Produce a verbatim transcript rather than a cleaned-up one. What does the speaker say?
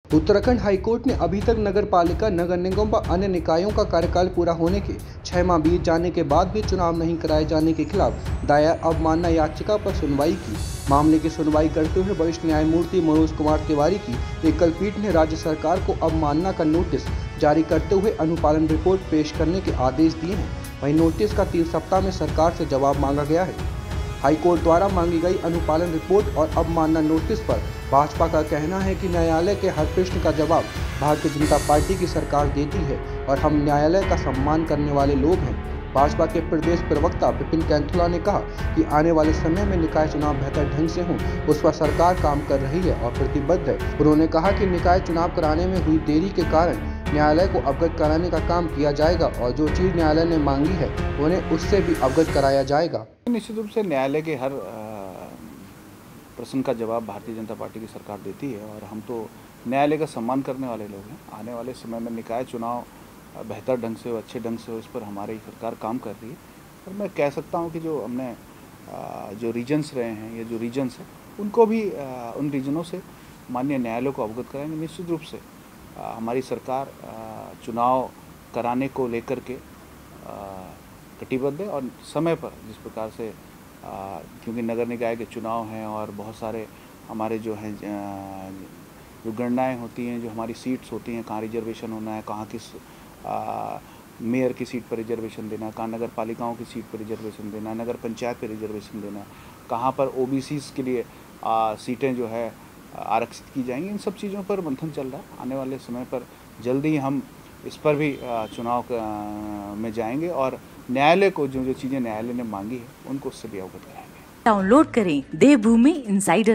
Uttarakhand high court ने अभी तक नगर पालिका, नगर निगम व अन्य निकायों का कार्यकाल पूरा होने के छह माह बीत जाने के बाद भी चुनाव नहीं कराए जाने के खिलाफ दायर अवमानना याचिका पर सुनवाई की। मामले की सुनवाई करते हुए वरिष्ठ न्यायमूर्ति मनोज कुमार तिवारी की एकल पीठ ने राज्य सरकार को अवमानना का नोटिस जारी करते हुए अनुपालन रिपोर्ट पेश करने के आदेश दिए हैं। वहीं नोटिस का तीन सप्ताह में सरकार से जवाब मांगा गया है। हाईकोर्ट द्वारा मांगी गई अनुपालन रिपोर्ट और अवमानना नोटिस पर भाजपा का कहना है कि न्यायालय के हर प्रश्न का जवाब भारतीय जनता पार्टी की सरकार देती है और हम न्यायालय का सम्मान करने वाले लोग हैं। भाजपा के प्रदेश प्रवक्ता विपिन कैंथुला ने कहा कि आने वाले समय में निकाय चुनाव बेहतर ढंग से हों, उस पर सरकार काम कर रही है और प्रतिबद्ध है। उन्होंने कहा कि निकाय चुनाव कराने में हुई देरी के कारण न्यायालय को अवगत कराने का काम किया जाएगा और जो चीज़ न्यायालय ने मांगी है उन्हें उससे भी अवगत कराया जाएगा। निश्चित रूप से न्यायालय के हर प्रश्न का जवाब भारतीय जनता पार्टी की सरकार देती है और हम तो न्यायालय का सम्मान करने वाले लोग हैं। आने वाले समय में निकाय चुनाव बेहतर ढंग से, अच्छे ढंग से, उस पर हमारी सरकार काम कर रही है। और मैं कह सकता हूं कि जो हमने जो रीजन्स रहे हैं या जो रीजन्स हैं उनको भी उन रीजनों से माननीय न्यायालय को अवगत कराएंगे। निश्चित रूप से हमारी सरकार चुनाव कराने को लेकर के कटिबद्ध है और समय पर जिस प्रकार से क्योंकि नगर निकाय के चुनाव हैं और बहुत सारे हमारे जो हैं जो गणनाएं होती हैं, जो हमारी सीट्स होती हैं, कहाँ रिजर्वेशन होना है, कहाँ किस मेयर की सीट पर रिजर्वेशन देना, कहाँ नगर पालिकाओं की सीट पर रिजर्वेशन देना, नगर पंचायत पर रिजर्वेशन देना, कहाँ पर ओबीसीज के लिए आ, सीटें जो है आरक्षित की जाएंगी, इन सब चीज़ों पर मंथन चल रहा है। आने वाले समय पर जल्दी हम इस पर भी चुनाव में जाएंगे और न्यायालय को जो जो चीज़ें न्यायालय ने मांगी है उनको उससे भी अवगत कराएंगे। डाउनलोड करें देवभूमि इनसाइडर।